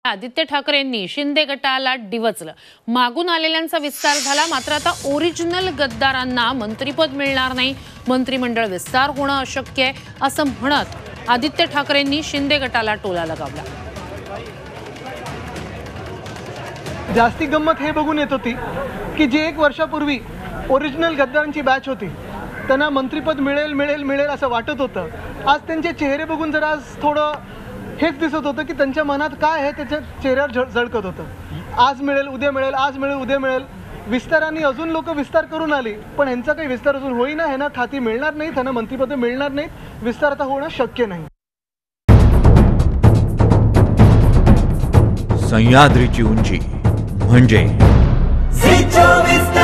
आदित्य ठाकरेंनी शिंदे गटाला डिवचलं। मागून आलेल्यांचा विस्तार झाला, मात्र आता ओरिजिनल गद्दारांना मंत्रिपद मिळणार नाही, मंत्रिमंडळ विस्तार होणं अशक्य आहे असं म्हणत आदित्य ठाकरेंनी शिंदे गटाला टोला लगावला। जास्ती गंमत हे बघून येत होती की जी 1 वर्षापूर्वी ओरिजिनल गद्दारांची बॅच होती त्यांना मंत्रिपद मिळेल मिळेल मिळेल असं वाटत होतं। आज त्यांचे चेहरे बघून जरा थोडं हेच दिसत होतं की त्यांच्या मनात काय आहे त्याच्या चेहऱ्यावर झळकत होतं। आज मिळेल उद्या मिळेल, आज मिळेल उद्या मिळेल, विस्ताराने अजून लोक विस्तार करून आली, पण यांचा काही विस्तार अजून होईना, ह्यांना खाती मिळणार नाही, त्यांना मंत्रिपद मिळणार नाहीत, विस्तार आता होणं शक्य नाही। सह्याद्रीची उंची म्हणजे